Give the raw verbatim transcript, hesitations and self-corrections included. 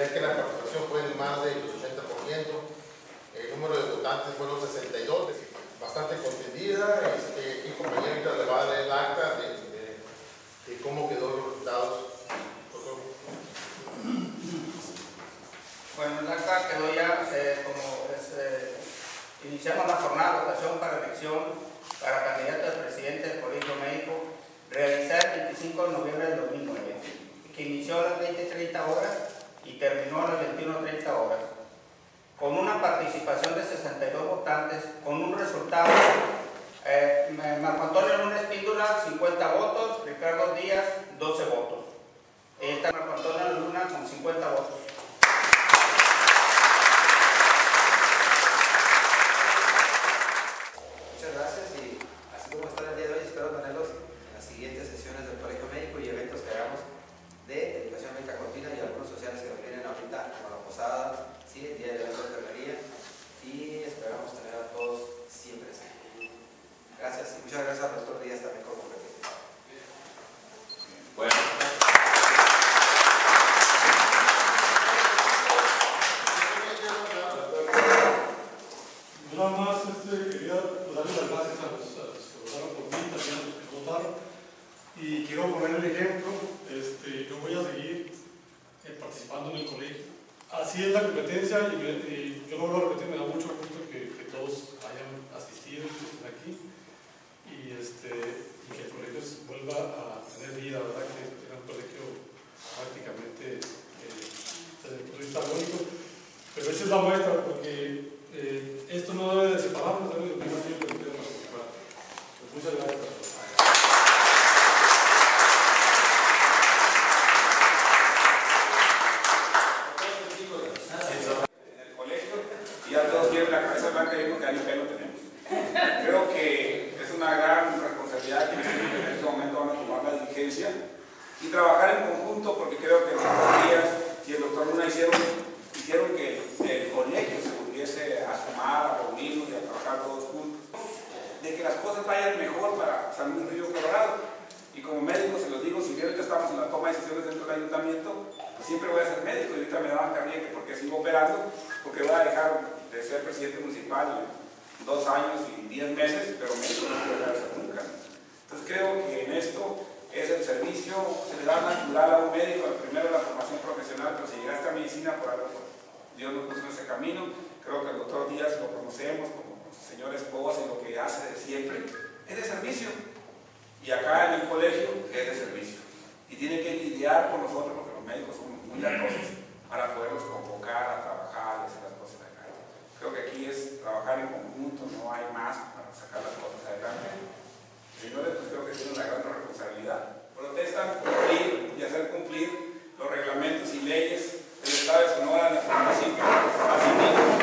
ya que la participación fue de más del ochenta por ciento. El número de votantes fueron sesenta y dos, bastante contendida. Este, mi compañero le va a dar el acta de, de, de cómo quedó los resultados. Bueno, el acta quedó ya eh, como es, eh, iniciamos la jornada de votación para elección para candidato a presidente del Colegio Médico, realizada el veinticinco de noviembre del dos mil nueve, que inició a las veinte treinta horas y terminó a las veintiuno treinta horas, con una participación de sesenta y dos votantes, con un resultado, eh, Marco Antonio Luna Espíndola, cincuenta votos, Ricardo Díaz, doce votos. Ahí está Marco Antonio Luna con cincuenta votos. Muchas gracias, y así como están el día de hoy, espero tenerlos en las siguientes sesiones del Colegio Médico y eventos que hagamos de educación médica continua y algunos sociales que nos vienen ahorita, como la posada, ¿sí? El día de la enfermería, y esperamos tener a todos siempre así. Gracias, y muchas gracias a nuestros días también por compartir. Bueno. Nada más este, quería darle las gracias a los, a los que votaron por mí, también a los que votaron, y quiero poner el ejemplo. Este, yo voy a seguir eh, participando en el colegio. Así es la competencia, y, me, y yo lo vuelvo a repetir, me da mucho gusto que, que todos hayan asistido, que estén aquí, y, este, y que el colegio vuelva a tener vida, ¿verdad? Que era un colegio prácticamente eh, desde el punto de vista lógico, pero esa es la muestra, porque Eh, esto no debe de separarnos, debe de unirnos siempre que queremos participar. Pues muchas gracias a todos. En el colegio, y ya todos tienen la cabeza blanca y que ahí pelo tenemos. Creo que es una gran responsabilidad que en este momento van a tomar la diligencia y trabajar en conjunto, porque creo que los doctor Díaz y el doctor Luna hicieron, hicieron que el colegio se volviese a sumar, a reunirnos y a trabajar todos juntos, de que las cosas vayan mejor para San Luis Río Colorado. Y como médico se los digo, si ahorita estamos en la toma de decisiones dentro del ayuntamiento, pues siempre voy a ser médico, y ahorita me daban carrilla porque sigo operando, porque voy a dejar de ser presidente municipal en dos años y diez meses, pero médico no voy a dejar de ser nunca. Entonces creo que en esto es el servicio, se le da natural a un médico, primero la formación profesional, pero si llegaste a medicina por algo, Dios nos puso en ese camino. Creo que el doctor Díaz lo conocemos como señor esposa, y lo que hace de siempre es de servicio. Y acá en el colegio es de servicio. Y tiene que lidiar con nosotros, porque los médicos somos muy latosos, para poderlos convocar a trabajar y hacer las cosas acá. Creo que aquí es trabajar en conjunto, no hay más para sacar las cosas adelante. Señores, pues creo que tienen una gran responsabilidad. Protestan cumplir y hacer cumplir los reglamentos y leyes del Estado de Sonora, de nuestro municipio, así mismo.